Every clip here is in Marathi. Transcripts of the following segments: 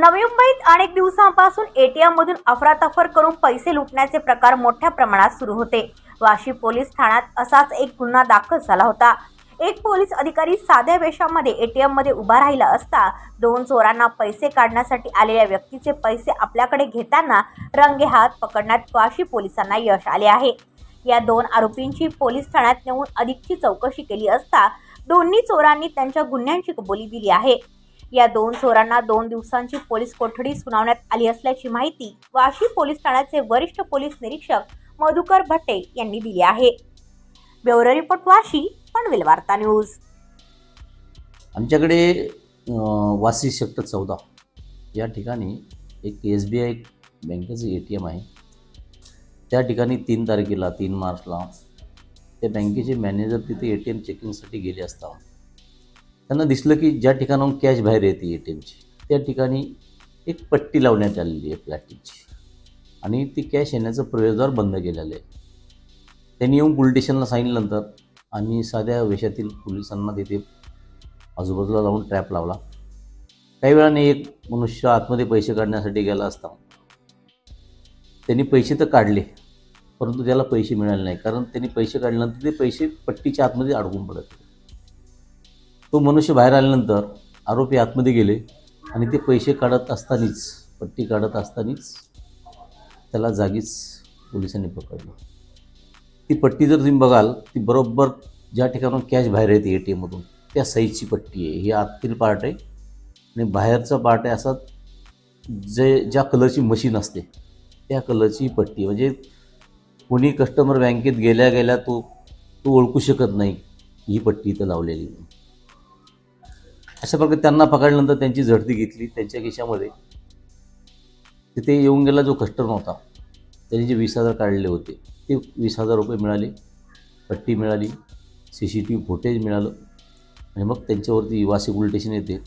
नवी मुंबईत अनेक दिवसांपासून एटीएम मधून अफरातफर करून पैसे लुटण्याचे प्रकार मोठ्या प्रमाणात सुरू होते। वाशी पोलीस ठाण्यात असाच एक गुन्हा दाखल झाला होता। एक पोलीस अधिकारी साध्या वेशामध्ये एटीएम मध्ये उभा राहिला असता दोन चोरांना पैसे काढण्यासाठी आलेल्या व्यक्तीचे पैसे आपल्याकडे घेताना रंगेहात पकडण्यात वाशी पोलिसांना यश आले आहे। या दोन आरोपींची पोलीस ठाण्यात नेऊन अधिकची चौकशी केली असता दोन्ही चोरांनी त्यांच्या गुन्ह्यांची कबुली दिली आहे। या दोन चोरांना 2 दिवसांची पोलीस कोठडी सुनावण्यात आली असल्याची माहिती वाशी पोलीस ठाण्याचे वरिष्ठ पोलीस निरीक्षक मधुकर भट्टे यांनी दिली आहे। ब्युरो रिपोर्ट वाशी पनवेल वार्ता न्यूज। आमच्याकडे वाशी सेक्टर 14 या ठिकाणी एक SBI बँकेचे ATM आहे। त्या ठिकाणी 3 तारखेला 3 मार्चला त्या बँकेचे मॅनेजर तिथे ATM चेकिंगसाठी गेले असता त्यांना दिसलं की ज्या ठिकाणाहून कॅश बाहेर येते ATMची त्या ठिकाणी एक पट्टी लावण्यात आलेली आहे प्लॅस्टिकची आणि ती कॅश येण्याचं प्रवेशद्वार बंद केलेलं आहे। त्यांनी येऊन पोलीस स्टेशनला सांगितल्यानंतर आम्ही साध्या वेशातील पोलिसांना तिथे आजूबाजूला लावून ट्रॅप लावला। काही वेळाने एक मनुष्य आतमध्ये पैसे काढण्यासाठी गेला असता त्यांनी पैसे तर काढले परंतु त्याला पैसे मिळाले नाही, कारण त्यांनी पैसे काढल्यानंतर ते पैसे पट्टीच्या आतमध्ये अडकून पडत। तो मनुष्य बाहेर आल्यानंतर आरोपी आतमध्ये गेले आणि ते पैसे काढत असतानाच पट्टी काढत असतानाच त्याला जागीच पोलिसांनी पकडलं। ती पट्टी जर तुम्ही बघाल ती बरोबर ज्या ठिकाणून कॅश बाहेर येते ATMमधून त्या साईजची पट्टी आहे। ही आतली पार्ट आहे आणि बाहेरचा पार्ट आहे असा ज्या कलरची मशीन असते त्या कलरची पट्टी, म्हणजे कोणी कस्टमर बँकेत गेल्या गेल्या तो ओळखू शकत नाही ही पट्टी इथं लावलेली। अशा प्रकारे त्यांना पकडल्यानंतर त्यांची झडती घेतली। त्यांच्या खिशामध्ये तिथे येऊन गेला जो कस्टमर होता त्यांनी जे 20,000 काढले होते ते 20,000 रुपये मिळाले, पट्टी मिळाली, CCTV फुटेज मिळालं आणि मग त्यांच्यावरती वाशी पोलीस स्टेशन येते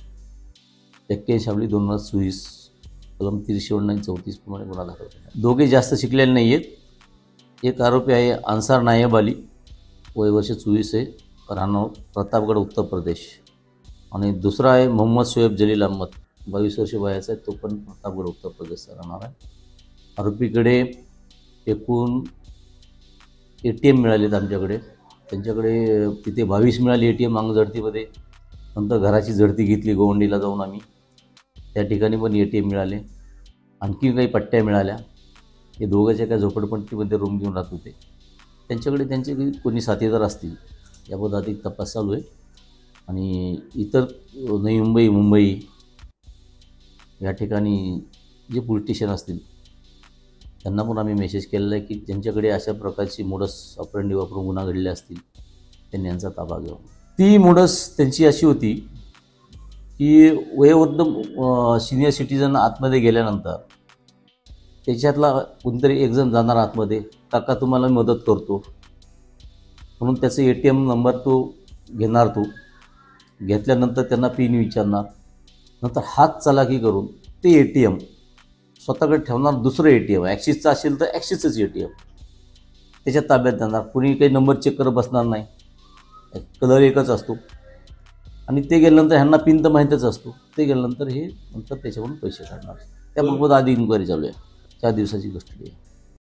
81/2024 कलम 339-34 प्रमाणे गुन्हा दाखल केला। दोघे जास्त शिकलेले नाही आहेत। एक आरोपी आहे अन्सार नायब अली, वय वर्ष 24 आहे, राहणार प्रतापगड उत्तर प्रदेश, आणि दुसरा आहे मोहम्मद शोएब जलील अहमद, 22 वर्ष वयाचा आहे, तो पण प्रतापगड उत्तर प्रदेशचा राहणार आहे। आरोपीकडे एकूण ATM मिळालेत आमच्याकडे, त्यांच्याकडे तिथे 22 मिळाली ATM अंग झडतीमध्ये। नंतर घराची झडती घेतली गोवंडीला जाऊन आम्ही, त्या ठिकाणी पण ATM मिळाले, आणखी काही पट्ट्या मिळाल्या। हे दोघांच्या एका झोपडपट्टीमध्ये रूम घेऊन राहत होते। त्यांच्याकडे त्यांचे कोणी साथीदार असतील याबद्दल अधिक तपास चालू आहे आणि इतर नवी मुंबई, मुंबई या ठिकाणी जे पोलीस स्टेशन असतील त्यांना पण आम्ही मेसेज केलेला आहे की ज्यांच्याकडे अशा प्रकारची मोडस ऑपरेंडी वापरून गुन्हा घडले असतील त्यांनी यांचा ताबा घ्यावा। ती मोडस त्यांची अशी होती की वयोवृद्ध सिनियर सिटीजन आतमध्ये गेल्यानंतर त्याच्यातला कोणतरी एकजण जाणार आतमध्ये, काका तुम्हाला मदत करतो म्हणून त्याचं ATM नंबर तो घेणार, तो घेतल्यानंतर त्यांना पिन विचारणार, नंतर हात चालाकी करून ते ATM स्वतःकडे ठेवणार। दुसरं ATM ॲक्सिसचं असेल तर ॲक्सिसचंच ATM त्याच्या ताब्यात देणार। कुणी काही नंबर चेक करत बसणार नाही, कलर एकच असतो आणि ते गेल्यानंतर ह्यांना पिन तर माहीतच असतो, ते गेल्यानंतर हे नंतर त्याच्याकडून पैसे काढणार। त्याबाबत आधी इन्क्वायरी चालू आहे, 4 दिवसाची कस्टडी आहे।